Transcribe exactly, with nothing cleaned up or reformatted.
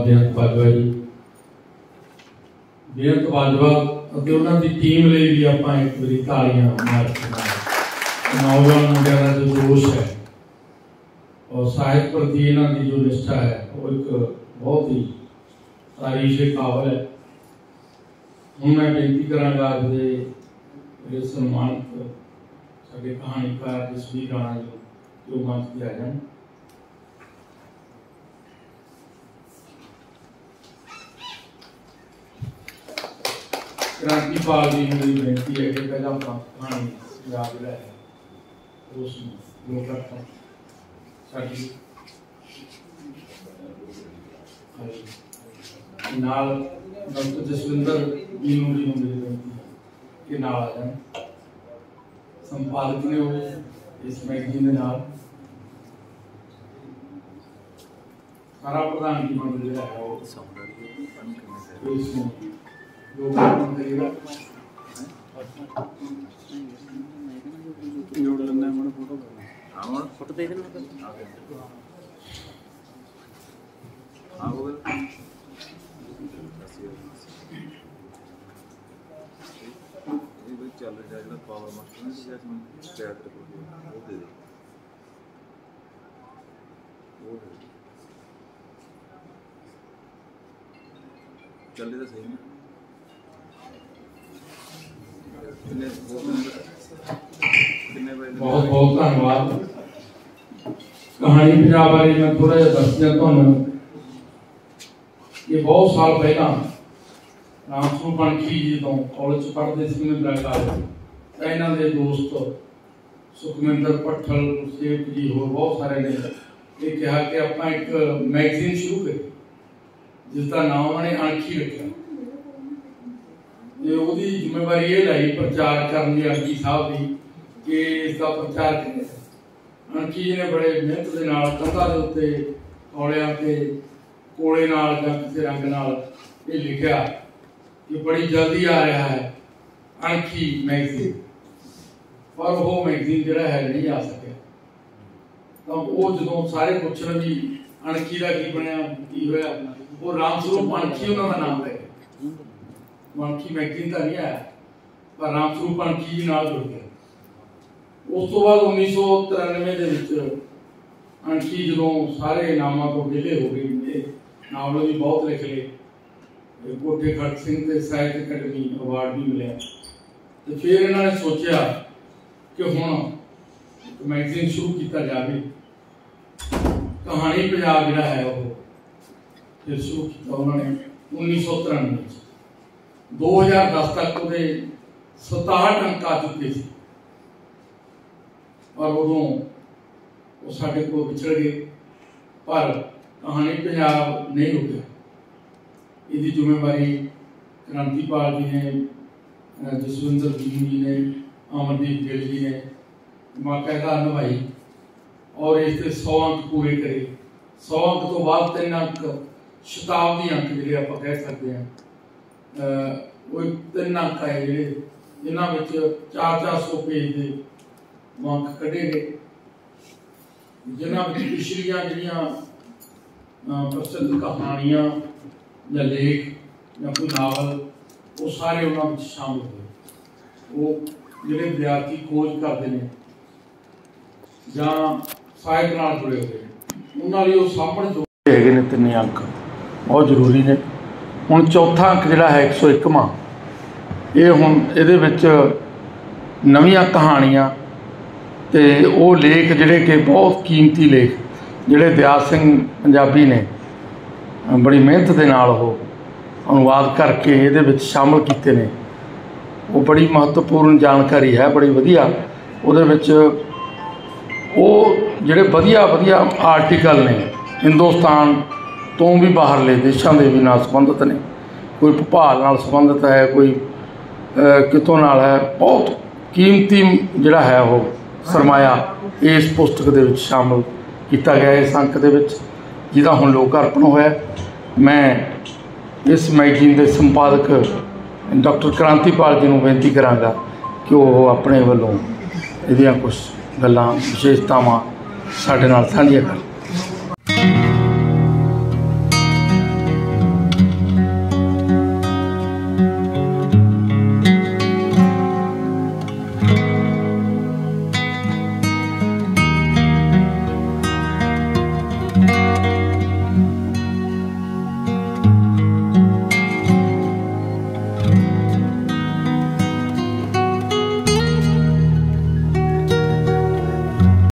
बेअंत बाजवा जी, बेअंत बाजवा ਅਤੇ ਉਹਨਾਂ ਦੀ ਟੀਮ ਲਈ भी ਆਪਾਂ एक बारी तालियां मार के नौजवान मुंडिया का जो जोश है और साहित्य प्रति इन्हों की जो निष्ठा है वो एक बहुत ही तारीफ के काबिल है। हूँ मैं बेनती कराँगा अज के मेरे सम्मानित साडे कहानीकार जसवीर राणा जी जो मंच पर आ जाए। क्रांतिपाल जी मेरी बेनती है कि पहला कहानी याद है उस नाल डॉक्टर जसविंदर जी जी मेरी बेनती है कि नाल आ जाए। संपादक ने वो इस मैगजीन के नाल सारा प्रधान की मंडल जो है वो इसमें फोटो दे देना चल रहा पावर मास्टर शिकायत वो दे दे चल रहा सही है। बहुत बहुत धन्यवाद। कहानी पंजाब बारे मैं थोड़ा जिहा दस दिया तुहानूं। ये बहुत साल पहला रामसू पणखी जी तो कॉलेज पढ़ते थे मैं इन्हों के दोस्त सुखमिंदर पट्ठल सेठ जी होर बहुत सारे ने ये कहा कि आप एक मैगजीन शुरू करें जिसका नाम उन्होंने अणखी रखा। ਉਹਦੀ ਜ਼ਿੰਮੇਵਾਰੀ ਇਹ ਲਈ प्रचार करने ਦੀ अणखी साहब की कि इसका प्रचार करें। अणखी जी ने बड़े मेहनत के नाल कंधां दे उत्ते कौलियां ते कोले नाल जां किसी रंग नाल ये लिखा कि बड़ी जल्दी आ रहा है अणखी मैगजीन, पर वो मैगजीन जिहड़ा है नहीं आ सकिया। तो वो जो सारे पुछण भी अणखी का की बनया की होया, वो राम स्वरूप अणखी उन्हों का नाम है। अणखी मैगजीन का नहीं आया पर राम स्वरूप अणखी जी नाल जुड़ गया। उस तो बाद उन्नीस सौ तिरानवे के अणखी जो सारे इनामों को विले हो गए, नावल भी बहुत लिख ले, कोठे खड़क सिंह के साहित्य अकेडमी अवार्ड भी मिले। तो फिर इन्होंने सोचा कि हुण एक मैगजीन शुरू किया जाए। कहानी पंजाब जिहड़ा है वो फिर शुरू किया उन्होंने उन्नीस सौ तिरानवे। दो हज़ार दस तक वो सताहठ अंक आ चुके थे और उदों वो साढ़े को पिछड़ गए, पर कहानी पंजाब नहीं रुका। इसकी जिम्मेवारी क्रांतिपाल जी ने, जसविंदर जी ने, अमरदीप गिल जी ने बाकायदा निभाई और इसके सौ अंक पूरे करे। सौ अंक तो बाद तीन अंक शताब्दी अंक जिहड़े आपां कह सकते हैं वो तीन अंक आए जिहड़े इन्हां विच चार चार सौ पेज के अंक कढ़े गए, जिन्हां विच पिछलियां जिहड़ियां प्रसिद्ध कहानियां या लेख या कोई नावल वो सारे उन्हां विच शामिल हुए। वो जिहड़े विद्यार्थी खोज करते हैं जां साहित्य नाल जुड़े हुए उन्हां लई वो सामण जो हैगे ने तीन अंक बहुत जरूरी ने। हुण चौथा अंक जिहड़ा है एक सौ इकवां ये हुण इहदे विच नवीं कहानियां ते वो लेख जिहड़े कि बहुत कीमती लेख जिहड़े दयाल सिंह पंजाबी ने बड़ी मेहनत के नाल वो अनुवाद करके इहदे विच शामिल कीते ने। वो बड़ी महत्वपूर्ण जानकारी है, बड़ी वधिया उहदे विच वो जिहड़े वधिया वधिया आर्टिकल ने हिंदुस्तान तो भी बाहरले देशों के भी नाल संबंधित ने, कोई भोपाल नाल संबंधित है, कोई कितों नाल है। बहुत कीमती जिहड़ा है वो सरमाया इस पुस्तक दे विच शामिल किया गया इस अंक दे विच, जिहदा हुण लोकार्पण होया। मैं इस मैगजीन के संपादक डॉक्टर क्रांतिपाल जी को बेनती कराँगा कि वो अपने वालों इहदियां कुछ गल्लां विशेषतावां साडे नाल साझियां करन।